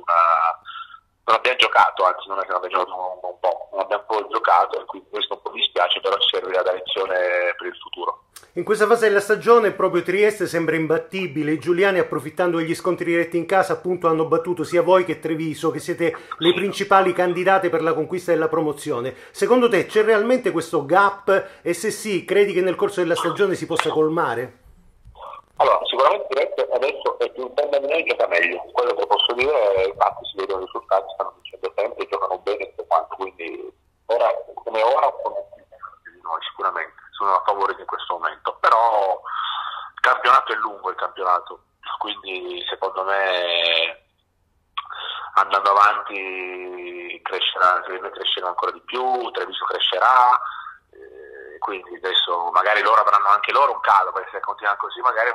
anzi non è che non abbiamo giocato un po', non abbiamo poi giocato e quindi questo un po' dispiace, però ci servirà da lezione per il futuro. In questa fase della stagione proprio Trieste sembra imbattibile. I giuliani, approfittando degli scontri diretti in casa, appunto hanno battuto sia voi che Treviso, che siete le principali candidate per la conquista della promozione. Secondo te c'è realmente questo gap e se sì, credi che nel corso della stagione si possa colmare? Allora, sicuramente Trieste adesso è più interna di noi e gioca meglio, quello che posso dire è infatti si vedono i risultati, stanno vincendo sempre, giocano bene tutto quanto, quindi ora sono più di noi sicuramente, sono a favore di questo momento, però il campionato è lungo, quindi secondo me andando avanti crescerà ancora di più, Treviso crescerà, quindi adesso magari loro avranno anche loro un calo, perché se continuano così magari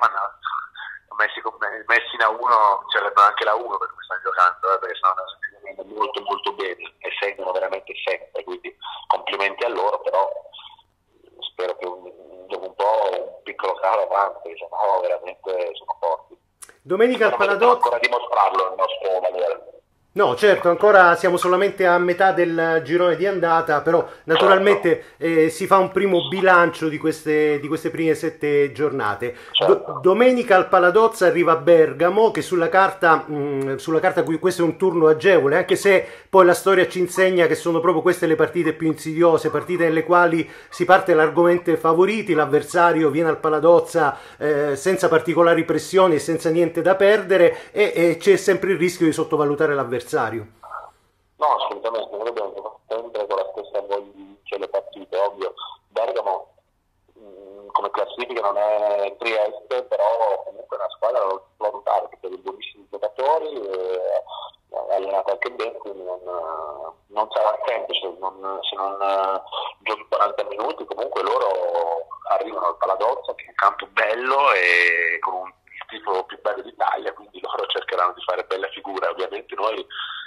messi in A1 vincerebbero anche la 1 per cui stanno giocando, perché stanno giocando molto molto bene e segnano veramente sempre, quindi complimenti a loro, però spero che dopo un po' un piccolo calo avanti, se no veramente sono forti. Domenica al Paladozza ancora dimostrarlo il nostro valore. No, certo, ancora siamo solamente a metà del girone di andata, però naturalmente si fa un primo bilancio di queste prime 7 giornate. Domenica al Paladozza arriva Bergamo, che sulla carta questo è un turno agevole, anche se poi la storia ci insegna che sono proprio queste le partite più insidiose, partite nelle quali si parte largamente favoriti, l'avversario viene al Paladozza senza particolari pressioni e senza niente da perdere e c'è sempre il rischio di sottovalutare l'avversario. No, assolutamente, noi dobbiamo giocare sempre con la stessa voglia di vincere le partite, ovvio. Bergamo come classifica non è Trieste, però comunque è una squadra da valutare, perché ha dei buonissimi giocatori, è allenata anche bene, quindi non sarà semplice, se non giochi 40 minuti, comunque loro arrivano al Paladozza, che è un campo bello e con il tifo più bello d'Italia, quindi loro cercheranno di fare bella figura, ovviamente noi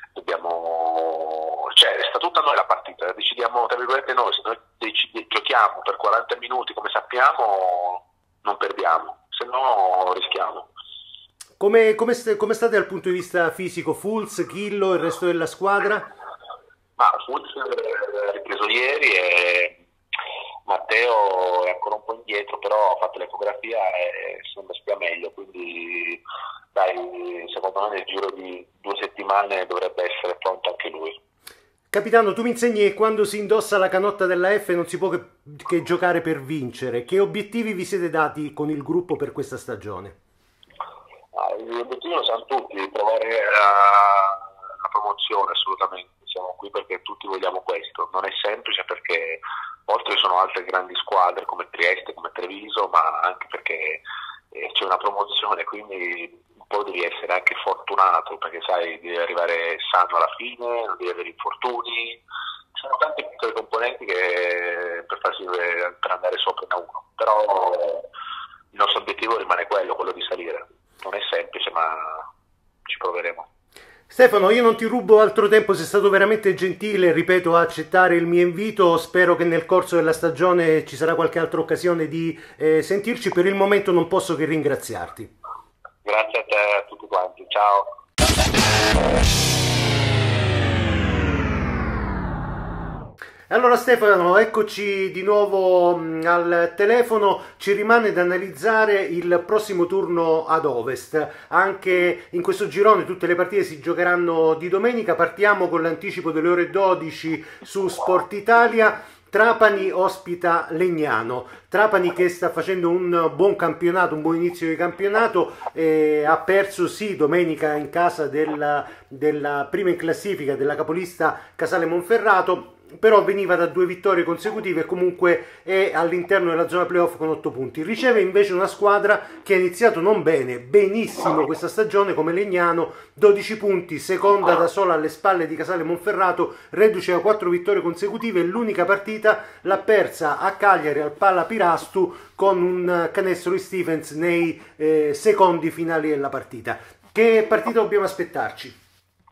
sta tutta a noi la partita, decidiamo tra virgolette noi, se noi giochiamo per 40 minuti come sappiamo non perdiamo, se no rischiamo. Come state dal punto di vista fisico? Fulz, Chillo, il resto della squadra? Fulz ha ripreso ieri e Matteo è ancora un po' indietro, però ha fatto l'ecografia e sembra stia meglio, quindi dai, secondo me nel giro di 2 settimane dovrebbe essere pronto anche lui. Capitano, tu mi insegni che quando si indossa la canotta della F non si può che giocare per vincere. Che obiettivi vi siete dati con il gruppo per questa stagione? Gli obiettivi lo sanno tutti, provare la promozione assolutamente, siamo qui perché tutti vogliamo questo, non è semplice perché oltre ci sono altre grandi squadre come Trieste, come Treviso, ma anche perché c'è una promozione, quindi un po' devi essere anche fortunato, perché sai, devi arrivare sano alla fine, non devi avere infortuni, ci sono tante piccole componenti che per andare sopra in A1, però il nostro obiettivo rimane quello di salire, non è semplice ma ci proveremo. Stefano, io non ti rubo altro tempo, sei stato veramente gentile, ripeto, a accettare il mio invito, spero che nel corso della stagione ci sarà qualche altra occasione di sentirci, per il momento non posso che ringraziarti. Grazie a te e a tutti quanti, ciao. Allora Stefano, eccoci di nuovo al telefono, ci rimane da analizzare il prossimo turno ad Ovest, anche in questo girone tutte le partite si giocheranno di domenica, partiamo con l'anticipo delle ore 12 su Sport Italia. Trapani ospita Legnano, Trapani che sta facendo un buon campionato, un buon inizio di campionato, ha perso sì domenica in casa della prima in classifica della capolista Casale Monferrato, però veniva da 2 vittorie consecutive e comunque è all'interno della zona playoff con 8 punti. Riceve invece una squadra che ha iniziato non bene, benissimo questa stagione come Legnano, 12 punti, seconda da sola alle spalle di Casale Monferrato, reduce da 4 vittorie consecutive, l'unica partita l'ha persa a Cagliari al Palla Pirastu con un canestro di Stephens nei secondi finali della partita. Che partita dobbiamo aspettarci?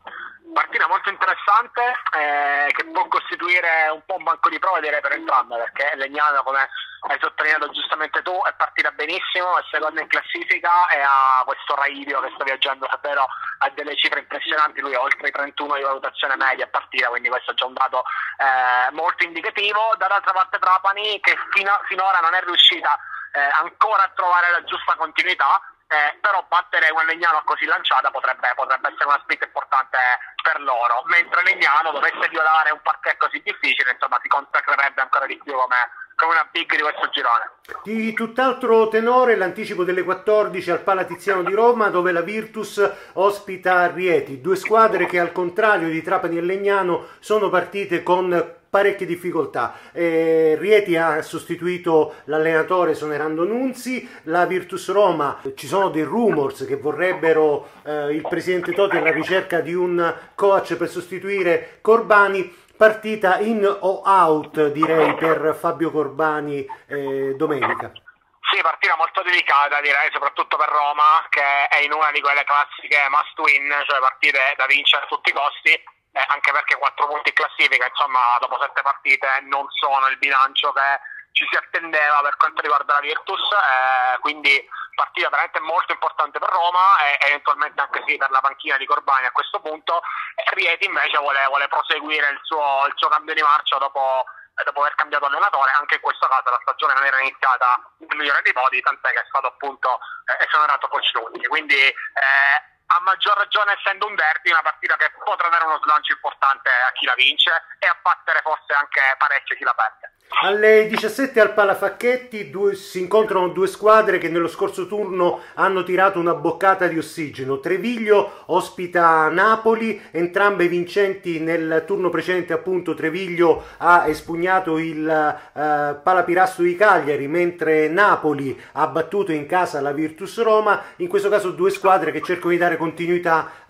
Partita molto interessante, che può costituire un po' un banco di prova direi per entrambe, perché Legnano, come hai sottolineato giustamente tu, è partita benissimo, è seconda in classifica e ha questo Raidio che sta viaggiando davvero a delle cifre impressionanti. Lui ha oltre i 31 di valutazione media a partita, quindi questo è già un dato molto indicativo. Dall'altra parte Trapani, che finora non è riuscita ancora a trovare la giusta continuità, però battere un Legnano così lanciata potrebbe essere una spinta importante per loro, mentre Legnano dovesse violare un parquet così difficile, insomma si consacrerebbe ancora di più come una big di questo girone. Di tutt'altro tenore l'anticipo delle 14 al Pala Tiziano di Roma, dove la Virtus ospita Rieti, due squadre che al contrario di Trapani e Legnano sono partite con parecchie difficoltà. Rieti ha sostituito l'allenatore Sonerando Nunzi, la Virtus Roma, ci sono dei rumors che vorrebbero il presidente Totti alla ricerca di un coach per sostituire Corbani. Partita in o out direi per Fabio Corbani domenica. Sì, partita molto delicata direi, soprattutto per Roma, che è in una di quelle classiche must win, cioè partite da vincere a tutti i costi, anche perché 4 punti in classifica, insomma, dopo 7 partite non sono il bilancio che ci si attendeva per quanto riguarda la Virtus, quindi partita veramente molto importante per Roma e eventualmente anche sì per la panchina di Corbani a questo punto. Rieti invece vuole proseguire il suo cambio di marcia dopo aver cambiato allenatore. Anche in questo caso la stagione non era iniziata nel migliore dei modi, tant'è che è stato appunto esonerato Coach Nunzi, quindi a maggior ragione essendo un derby, una partita che potrà dare uno slancio importante a chi la vince e a battere forse anche parecchio chi la perde. Alle 17 al Palafacchetti si incontrano due squadre che nello scorso turno hanno tirato una boccata di ossigeno. Treviglio ospita Napoli, entrambe vincenti nel turno precedente. Appunto Treviglio ha espugnato il Palapirasto di Cagliari, mentre Napoli ha battuto in casa la Virtus Roma. In questo caso due squadre che cercano di dare continuità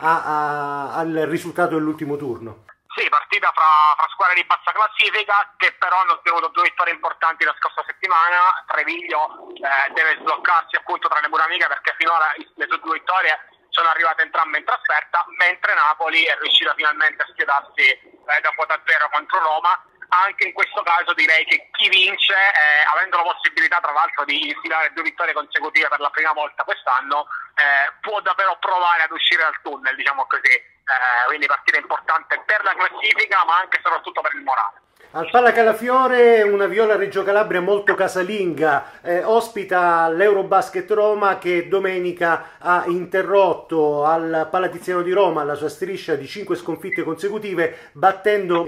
al risultato dell'ultimo turno. Sì, partita fra squadre di bassa classifica che però hanno ottenuto 2 vittorie importanti la scorsa settimana. Treviglio deve sbloccarsi appunto tra le mura amiche, perché finora le sue 2 vittorie sono arrivate entrambe in trasferta, mentre Napoli è riuscita finalmente a schiedarsi da quota 0 contro Roma. Anche in questo caso direi che chi vince, avendo la possibilità tra l'altro di infilare 2 vittorie consecutive per la prima volta quest'anno, può davvero provare ad uscire dal tunnel, diciamo così. Quindi partita importante per la classifica ma anche e soprattutto per il morale. Al Pala Calafiore una Viola Reggio Calabria molto casalinga, ospita l'Eurobasket Roma, che domenica ha interrotto al Pala Tiziano di Roma la sua striscia di 5 sconfitte consecutive, battendo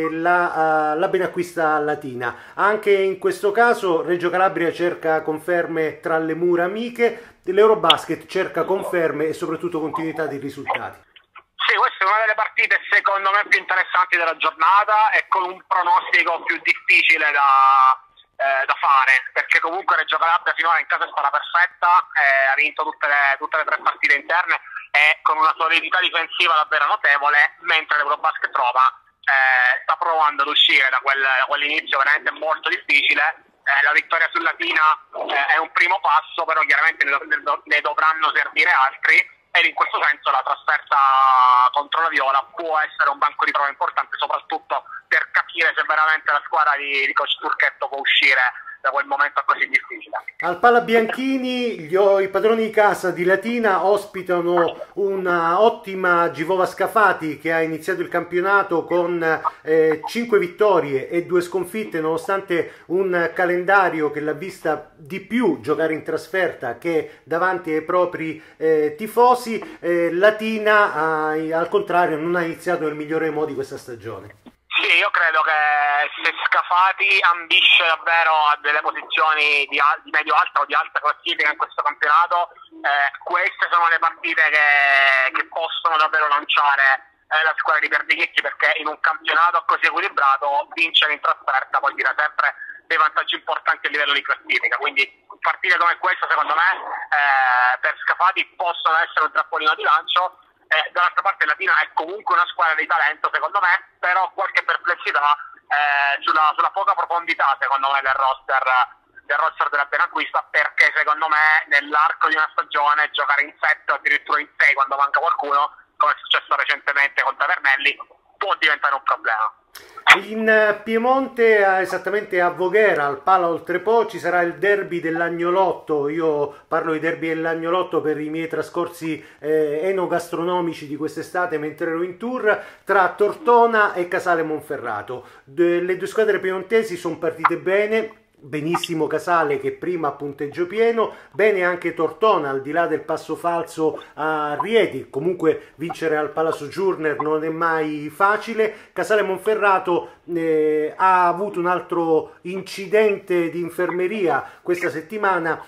la Benacquista Latina. Anche in questo caso Reggio Calabria cerca conferme tra le mura amiche, l'Eurobasket cerca conferme e soprattutto continuità di risultati. Sì, questa è una delle partite secondo me più interessanti della giornata e con un pronostico più difficile da fare, perché comunque Reggio Calabria finora in casa è stata perfetta, ha vinto tutte le 3 partite interne e con una solidità difensiva davvero notevole, mentre l'Eurobasket Roma sta provando ad uscire da quell'inizio veramente molto difficile. La vittoria sul Latina è un primo passo, però chiaramente ne dovranno servire altri. E in questo senso la trasferta contro la Viola può essere un banco di prova importante, soprattutto per capire se veramente la squadra di coach Turchetto può uscire da quel momento così difficile. Al Pala Bianchini i padroni di casa di Latina ospitano una ottima Givova Scafati, che ha iniziato il campionato con 5 vittorie e 2 sconfitte, nonostante un calendario che l'ha vista di più giocare in trasferta che davanti ai propri tifosi. Latina al contrario non ha iniziato nel migliore modi questa stagione. Sì, io credo che se Scafati ambisce davvero a delle posizioni di medio-alta o di alta classifica in questo campionato, queste sono le partite che possono davvero lanciare la squadra di Perdichicchi, perché in un campionato così equilibrato vincere in trasferta vuol dire sempre dei vantaggi importanti a livello di classifica, quindi partite come questa secondo me per Scafati possono essere un trampolino di lancio. Dall'altra parte Latina è comunque una squadra di talento secondo me, però qualche perplessità sulla poca profondità secondo me del roster della Benacquista, perché secondo me nell'arco di una stagione giocare in 7 o addirittura in 6 quando manca qualcuno come è successo recentemente con Tavernelli, può diventare un problema. In Piemonte, esattamente a Voghera, al Pala Oltrepo, ci sarà il derby dell'Agnolotto. Io parlo di derby dell'Agnolotto per i miei trascorsi enogastronomici di quest'estate mentre ero in tour, tra Tortona e Casale Monferrato. Le due squadre piemontesi sono partite bene. Benissimo Casale che prima a punteggio pieno, bene anche Tortona al di là del passo falso a Rieti, comunque vincere al Palazzo Giurner non è mai facile. Casale Monferrato ha avuto un altro incidente di infermeria questa settimana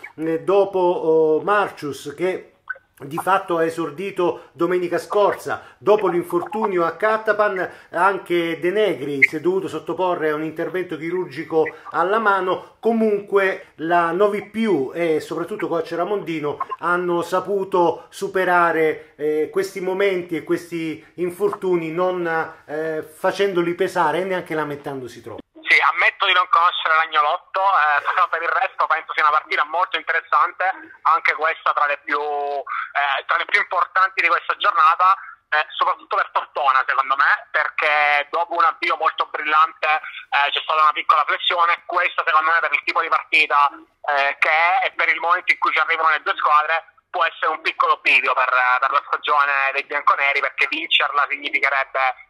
dopo Marcius che di fatto ha esordito domenica scorsa. Dopo l'infortunio a Cattapan anche De Negri si è dovuto sottoporre a un intervento chirurgico alla mano. Comunque la Novi Più e soprattutto Coach Ramondino hanno saputo superare questi momenti e questi infortuni non facendoli pesare e neanche lamentandosi troppo. Sì, ammetto di non conoscere l'Agnolotto, però per il resto penso sia una partita molto interessante, anche questa tra le più importanti di questa giornata, soprattutto per Tortona secondo me, perché dopo un avvio molto brillante c'è stata una piccola flessione. Questa secondo me per il tipo di partita che è e per il momento in cui ci arrivano le due squadre può essere un piccolo bivio per la stagione dei bianconeri, perché vincerla significherebbe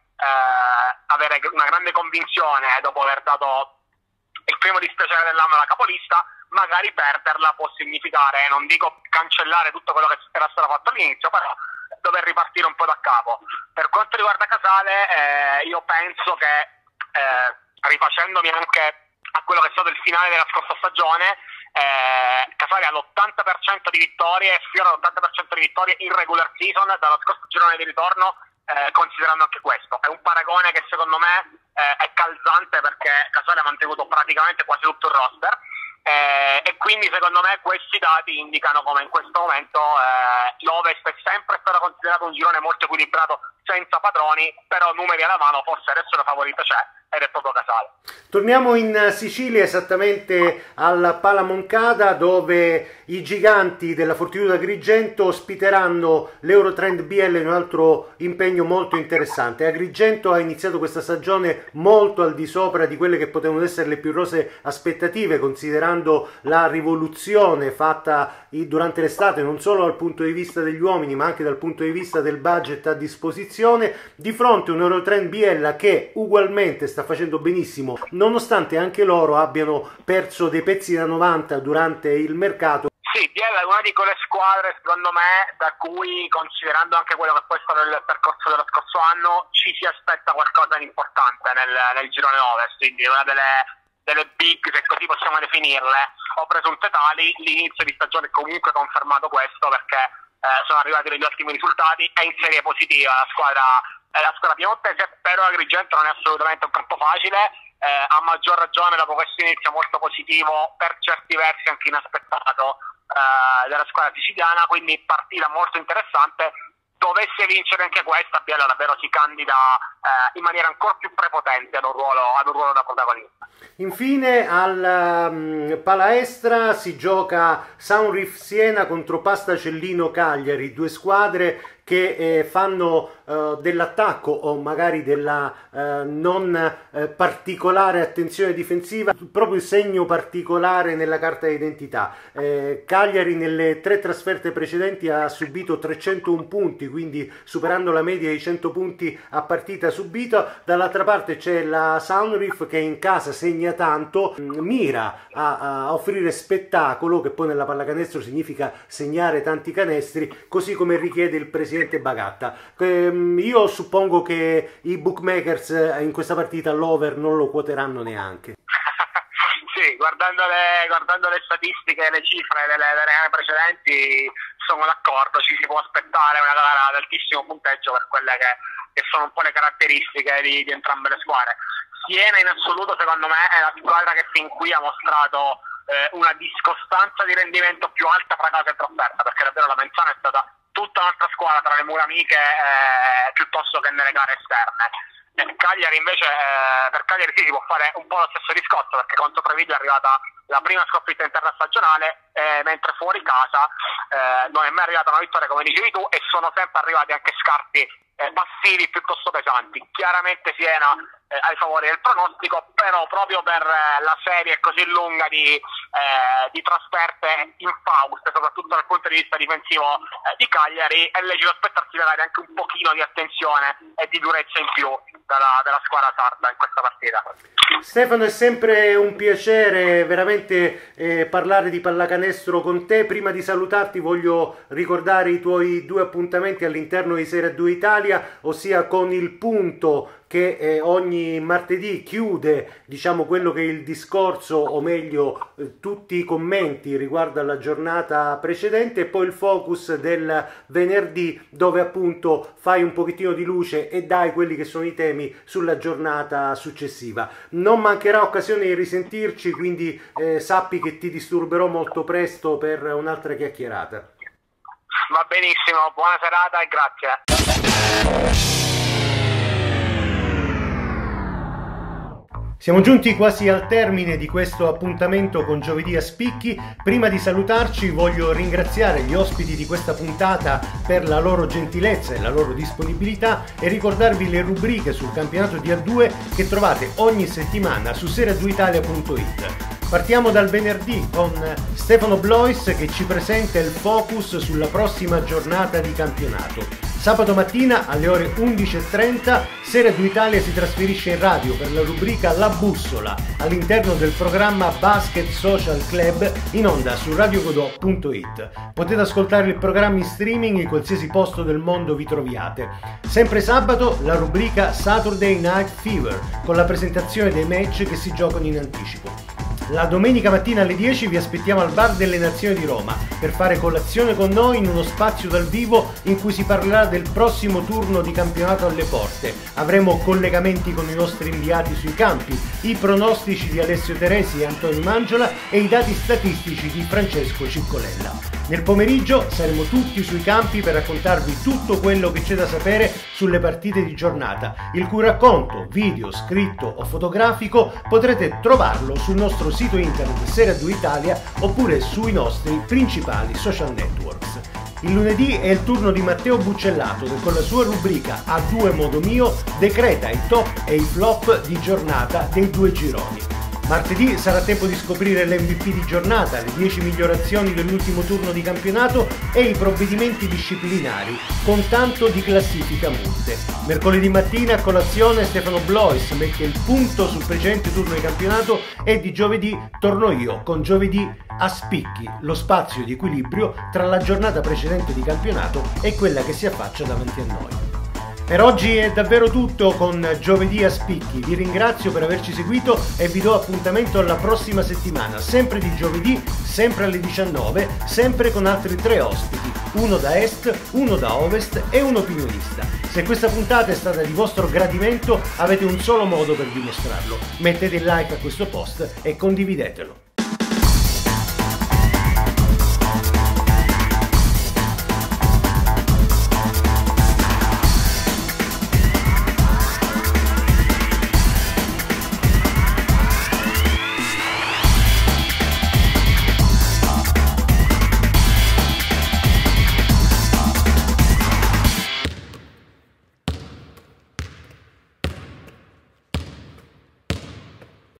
avere una grande convinzione dopo aver dato il primo dispiacere dell'anno alla capolista. Magari perderla può significare, non dico cancellare tutto quello che era stato fatto all'inizio, però dover ripartire un po' da capo. Per quanto riguarda Casale, io penso che rifacendomi anche a quello che è stato il finale della scorsa stagione, Casale ha l'80% di vittorie, sfiora l'80% di vittorie in regular season dallo scorso girone di ritorno, considerando anche questo. È un paragone che secondo me è calzante, perché Casale ha mantenuto praticamente quasi tutto il roster, e quindi secondo me questi dati indicano come in questo momento l'Ovest è sempre stato considerato un girone molto equilibrato senza padroni, però numeri alla mano forse adesso la favorita c'è ed è proprio Casale. Torniamo in Sicilia, esattamente al Pala Moncada, dove i giganti della Fortitudo Agrigento ospiteranno l'Eurotrend BL in un altro impegno molto interessante. Agrigento ha iniziato questa stagione molto al di sopra di quelle che potevano essere le più rosee aspettative, considerando la rivoluzione fatta durante l'estate, non solo dal punto di vista degli uomini ma anche dal punto di vista del budget a disposizione, di fronte a un Eurotrend BL che ugualmente sta facendo benissimo, nonostante anche loro abbiano perso dei pezzi da 90 durante il mercato. Sì, Biella è una di quelle squadre, secondo me, da cui, considerando anche quello che poi è stato il percorso dello scorso anno, ci si aspetta qualcosa di importante nel girone ovest, quindi una delle big, se così possiamo definirle, o presunte tali. L'inizio di stagione è comunque confermato questo, perché sono arrivati degli ottimi risultati, è in serie positiva la squadra piemontese, però Agrigento non è assolutamente un campo facile, a maggior ragione dopo questo inizio molto positivo, per certi versi anche inaspettato, della squadra siciliana. Quindi partita molto interessante. Dovesse vincere anche questa, Biella davvero si candida in maniera ancora più prepotente ad un ruolo da protagonista. Infine al Palaestra si gioca Saunrif Siena contro Pastacellino Cagliari, due squadre che fanno dell'attacco o magari della non particolare attenzione difensiva proprio il segno particolare nella carta d'identità. Cagliari nelle 3 trasferte precedenti ha subito 301 punti, quindi superando la media di 100 punti a partita subita. Dall'altra parte c'è la Saunrif che in casa segna tanto, mira a offrire spettacolo, che poi nella pallacanestro significa segnare tanti canestri, così come richiede il presidente Bagatta. Io suppongo che i bookmakers in questa partita l'over non lo quoteranno neanche. Sì, guardando le statistiche e le cifre delle gare precedenti sono d'accordo, ci si può aspettare una gara ad altissimo punteggio per quelle che sono un po' le caratteristiche di entrambe le squadre. Siena in assoluto secondo me è la squadra che fin qui ha mostrato una discostanza di rendimento più alta fra casa e trasferta, perché davvero la Menzana è stata tutta un'altra squadra tra le mura amiche piuttosto che nelle gare esterne. Cagliari invece, per Cagliari sì, si può fare un po' lo stesso discorso, perché contro Treviglio è arrivata la prima sconfitta interna stagionale, mentre fuori casa non è mai arrivata una vittoria, come dicevi tu, e sono sempre arrivati anche scarti passivi piuttosto pesanti. Chiaramente Siena ai favori del pronostico, però proprio per la serie così lunga di trasferte infauste, soprattutto dal punto di vista difensivo di Cagliari, è lecito aspettarsi magari anche un pochino di attenzione e di durezza in più della squadra sarda in questa partita. Stefano, è sempre un piacere veramente parlare di pallacanestro con te. Prima di salutarti voglio ricordare i tuoi 2 appuntamenti all'interno di Serie 2 Italia, ossia con Il Punto, che ogni martedì chiude, diciamo, quello che è il discorso, o meglio tutti i commenti riguardo alla giornata precedente, e poi il Focus del venerdì, dove appunto fai un pochettino di luce e dai quelli che sono i temi sulla giornata successiva. Non mancherà occasione di risentirci, quindi sappi che ti disturberò molto presto per un'altra chiacchierata. Va benissimo, buona serata e grazie. Siamo giunti quasi al termine di questo appuntamento con Giovedì a Spicchi. Prima di salutarci voglio ringraziare gli ospiti di questa puntata per la loro gentilezza e la loro disponibilità e ricordarvi le rubriche sul campionato di A2 che trovate ogni settimana su serie2italia.it. Partiamo dal venerdì con Stefano Blois che ci presenta il focus sulla prossima giornata di campionato. Sabato mattina alle ore 11:30 Serie 2 Italia si trasferisce in radio per la rubrica La Bussola all'interno del programma Basket Social Club in onda su radiogodò.it. Potete ascoltare il programma in streaming in qualsiasi posto del mondo vi troviate. Sempre sabato la rubrica Saturday Night Fever con la presentazione dei match che si giocano in anticipo. La domenica mattina alle 10 vi aspettiamo al Bar delle Nazioni di Roma per fare colazione con noi in uno spazio dal vivo in cui si parlerà del prossimo turno di campionato alle porte. Avremo collegamenti con i nostri inviati sui campi, i pronostici di Alessio Teresi e Antonio Mangiola e i dati statistici di Francesco Ciccolella. Nel pomeriggio saremo tutti sui campi per raccontarvi tutto quello che c'è da sapere sulle partite di giornata, il cui racconto, video, scritto o fotografico potrete trovarlo sul nostro sito internet Serie 2 Italia oppure sui nostri principali social networks. Il lunedì è il turno di Matteo Buccellato che con la sua rubrica A2 Modo Mio decreta i top e i flop di giornata dei 2 gironi. Martedì sarà tempo di scoprire l'MVP di giornata, le 10 migliorazioni dell'ultimo turno di campionato e i provvedimenti disciplinari, con tanto di classifica multe. Mercoledì mattina a colazione Stefano Blois mette il punto sul precedente turno di campionato e di giovedì torno io con Giovedì a Spicchi, lo spazio di equilibrio tra la giornata precedente di campionato e quella che si affaccia davanti a noi. Per oggi è davvero tutto con Giovedì a Spicchi, vi ringrazio per averci seguito e vi do appuntamento alla prossima settimana, sempre di giovedì, sempre alle 19, sempre con altri 3 ospiti, uno da est, uno da ovest e un opinionista. Se questa puntata è stata di vostro gradimento avete un solo modo per dimostrarlo, mettete il like a questo post e condividetelo.